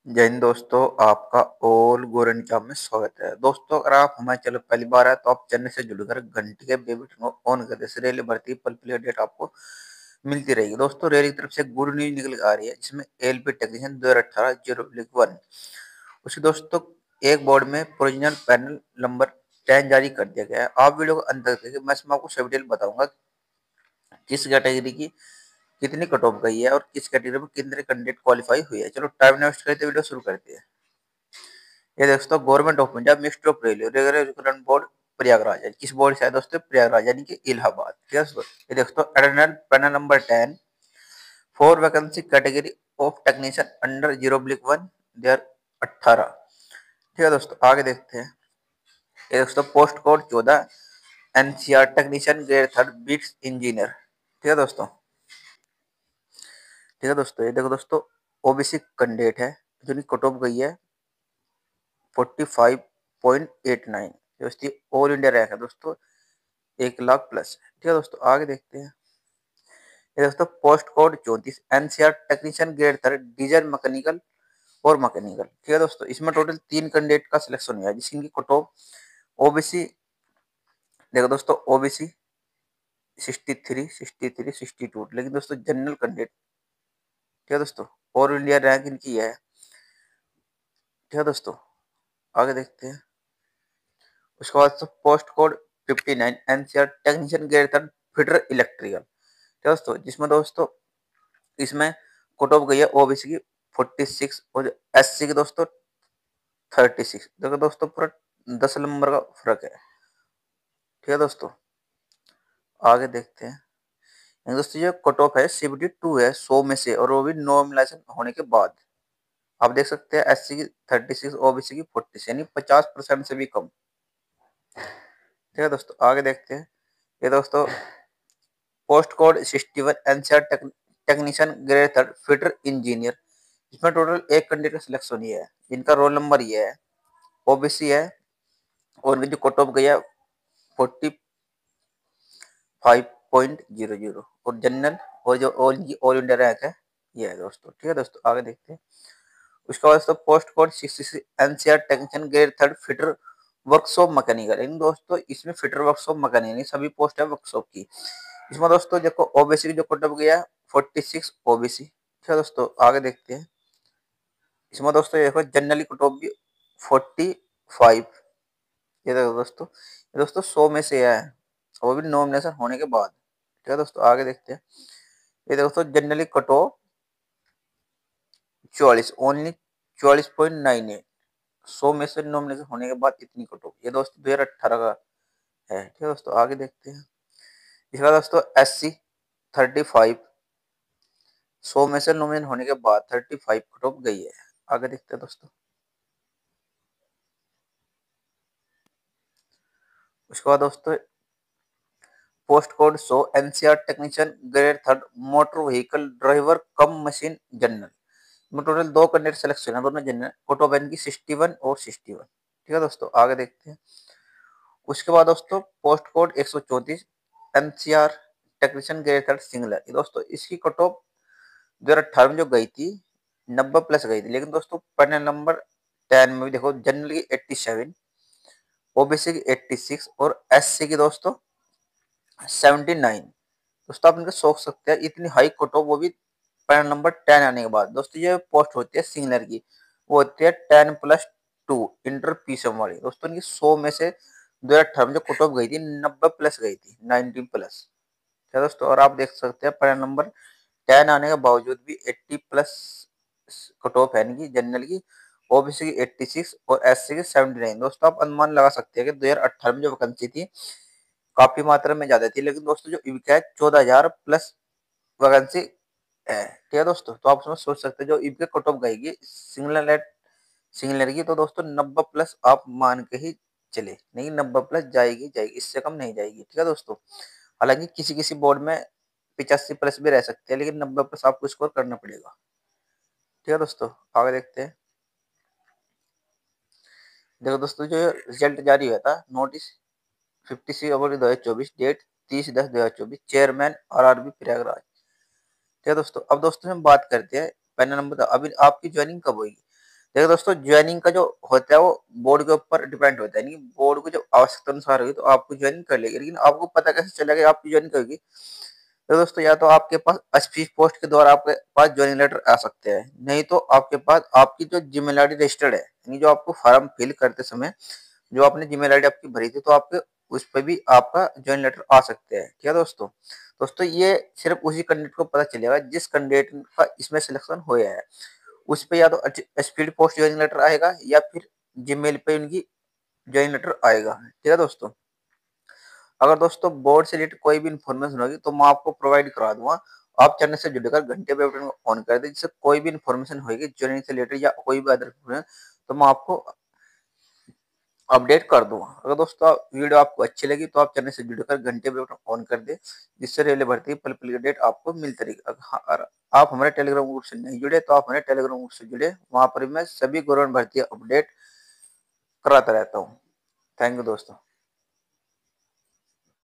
जय हिंद दोस्तों, आपका ऑल गोरन जॉब में स्वागत है। दोस्तों, अगर आप हमारे चैनल पहली बार है तो आप चैनल से जुड़कर घंटे के बेल बटन को ऑन कर दे। इससे रेलवे भर्ती पल पल अपडेट आपको मिलती रहेगी। दोस्तों, रेलवे की तरफ से गुड न्यूज निकल के आ रही है, जिसमें एलपी टेक्नीशियन 2018-0-1 उसके दोस्तों एक बोर्ड में प्रोविजनल पैनल नंबर 10 जारी कर दिया गया है। आप वीडियो को अंत तक देखिए, मैं इसमें आपको सब डिटेल बताऊंगा किस कैटेगरी की कितनी कट ऑफ गई है और किस कैटेगरी में कितने कैंडिडेट क्वालिफाई हुए हैं। चलो टाइम वेस्ट करते वीडियो शुरू करते हैं। ये दोस्तों government of India ministry of railway railway recruitment board Prayagraj है। किस बोर्ड से है दोस्तों? प्रयागराज यानी कि इलाहाबाद। ठीक है दोस्तों, ये दोस्तों additional panel number 10 four vacancy category of technician under 0-1 2018। ठीक है दोस्तों, आगे देखते हैं। ये दोस्तों post code 14 NCR technician grade 3 बीट्स इंजीनियर। ठीक है दोस्तों, ठीक है दोस्तों, ये देखो दोस्तों ओबीसी कैंडिडेट है जिनकी कट ऑफ गई है 45.89। दोस्तों ऑल इंडिया रैंक है दोस्तों 1 लाख प्लस। ठीक है दोस्तों, आगे देखते हैं। ये दोस्तों post code 34 NCR technician grade 3 diesel mechanical और मैकेनिकल। ठीक है दोस्तों, इसमें टोटल 3 कैंडिडेट का सिलेक्शन हुआ है जिसकी कट ऑफ ओबीसी। देखो दोस्तों ओबीसी 63, 63, 62, लेकिन दोस्तों जनरल कैंडिडेट। ठीक है दोस्तों, ऑल इंडिया रैंक इनकी है। ठीक है दोस्तों, आगे देखते हैं। उसके बाद post code 59 NCR technician grade 3 fitter electrical. ठीक है दोस्तों, जिसमें दोस्तों इसमें कट ऑफ गई है ओबीसी की 46 और एससी की दोस्तों 36। देखो दोस्तों पूरा 10 नंबर का फर्क है। ठीक है दोस्तों, आगे देखते हैं। दोस्तों ये कट ऑफ है 72 है 100 में से, और वो भी नॉर्मलाइजेशन होने के बाद। आप देख सकते हैं एससी की 36, ओबीसी की 46, यानी 50% से भी कम। ठीक है दोस्तों, आगे देखते हैं। ये दोस्तों post code 61 NCR technician grade 3 fitter engineer. इसमें टोटल एक कैंडिडेट का सिलेक्शन ये है जिनका रोल नंबर ये है, ओबीसी है, और इनकी जो कट ऑफ गई है 45.00, और जनरल और जो ऑल इनकी ऑल इंडिया रैंक है ये है दोस्तों। ठीक है दोस्तों, आगे देखते हैं। उसके बाद दोस्तों post code 66 NCR technician grade 3 fitter workshop mechanical. इन दोस्तों इसमें फिटर वर्कशॉप मैकेनिकल सभी पोस्ट है वर्कशॉप की। इसमें दोस्तों देखो ओबीसी की जो कट ऑफ गया है 46 ओबीसी। ठीक है दोस्तों, आगे देखते हैं। इसमें दोस्तों ये देखो जनरली कट ऑफ भी 45। ये देखो दोस्तों, ये दोस्तों 100 में से है, वो भी नॉमिनेशन होने के बाद। ठीक है दोस्तों, आगे देखते हैं। ये दोस्तों जनरली कट ऑफ 44, ओनली 44.98। 100 में से नॉमिनेशन होने के बाद इतनी कट ऑफ, ये दोस्तों 2018 का है। ठीक है दोस्तों, आगे देखते हैं। इसके बाद दोस्तों एससी 35, 100 में से नॉमिनेशन होने के बाद 35 कट ऑफ गई है। आगे देखते हैं दोस्तों। उसके बाद दोस्तों post code 100 NCR technician grade 3 motor vehicle driver cum machine general. में टोटल 2 कैंडिडेट सिलेक्शन है, दोनों जनरल। कट ऑफ इनकी 61 और 61। ठीक है दोस्तों, आगे देखते हैं। उसके बाद दोस्तों post code 134 NCR technician grade 3 signaller. दोस्तों इसकी कट ऑफ 2018 में जो गई थी 90 प्लस गई थी, लेकिन दोस्तों पैनल नंबर 10 में भी देखो जनरल की 87, ओबीसी की 86 और एससी की दोस्तों 79। दोस्तों आप इनका सोच सकते हैं इतनी हाई कट ऑफ, वो भी पैनल नंबर 10 आने के बाद। दोस्तों ये पोस्ट होती है सिंगलर की, वो होती है 10+2 इंटर पीसम वाली। दोस्तों इनकी 100 में से 2018 में जो कट ऑफ गई थी 90 प्लस गई थी, 90 प्लस। क्या दोस्तों, और आप देख सकते हैं पैनल नंबर 10 आने के बावजूद भी 80 प्लस कट ऑफ है इनकी जनरल की, ओबीसी की 86 और एससी की 79। दोस्तों आप अनुमान लगा सकते हैं कि 2018 में जो वैकेंसी थी काफी मात्रा में ज्यादा थी, लेकिन दोस्तों जो इनका है 14,000 प्लस वैकेंसी है। ठीक है दोस्तों, तो आप उसमें सोच सकते हैं जो इनके कट ऑफ गएगी सिंगलर की, तो दोस्तों 90 प्लस आप मान के ही चले, नहीं 90 प्लस जाएगी जाएगी, इससे कम नहीं जाएगी। ठीक है दोस्तों, हालांकि किसी किसी बोर्ड में 85 प्लस भी रह सकते हैं, लेकिन 90 प्लस आपको स्कोर करना पड़ेगा। ठीक है दोस्तों, आगे देखते हैं। देखो दोस्तों जो रिजल्ट जारी हुआ था notice 56/2024, date 30/10/2024, chairman RRB Prayagraj. ठीक है दोस्तों, अब दोस्तों हम बात करते हैं पैनल नंबर। अभी आपकी ज्वाइनिंग कब होगी? देखो दोस्तों, ज्वाइनिंग का जो होता है वो बोर्ड के ऊपर डिपेंड होता है, नहीं बोर्ड को जो आवश्यकता अनुसार होगी तो आपको ज्वाइनिंग कर लेगी, लेकिन आपको पता कैसे चलेगा आपकी ज्वाइनिंग होगी? तो दोस्तों या तो आपके पास स्पीड पोस्ट के द्वारा आपके पास ज्वाइनिंग लेटर आ सकते हैं, नहीं तो आपके पास आपकी जो जीमेल आईडी रजिस्टर्ड है, यानी जो आपको फॉर्म फिल करते समय जो आपने जीमेल आईडी आपकी भरी थी, तो आपके उस पर भी आपका ज्वाइन लेटर आ सकते हैं। ठीक है दोस्तों, दोस्तों ये सिर्फ उसी कैंडिडेट को पता चलेगा जिस कैंडिडेट का इसमें सिलेक्शन होया है, उस पे या तो स्पीड पोस्ट ज्वाइनिंग लेटर आएगा या फिर जीमेल पे उनकी ज्वाइनिंग लेटर आएगा। ठीक है दोस्तों, अगर दोस्तों बोर्ड से रिलेटेड कोई भी इन्फॉर्मेशन होगी तो मैं आपको प्रोवाइड करा दूंगा। आप चैनल से जुड़कर घंटे पे बटन को ऑन कर दें, जिससे कोई भी इन्फॉर्मेशन होगी ज्वाइनिंग से रिलेटेड या कोई भी अदर तो मैं आपको अपडेट कर दूंगा। अगर दोस्तों वीडियो आपको अच्छी लगी तो आप चैनल से जुड़कर घंटे पे बटन ऑन कर दे, जिससे रेलवे भर्ती पल पल की अपडेट आपको मिलती रहेगी। अगर आप हमारे टेलीग्राम ग्रुप से नहीं जुड़े तो आप हमारे टेलीग्राम ग्रुप से जुड़े, वहां पर मैं सभी गवर्नमेंट भर्ती अपडेट कराता रहता हूँ। थैंक यू दोस्तों।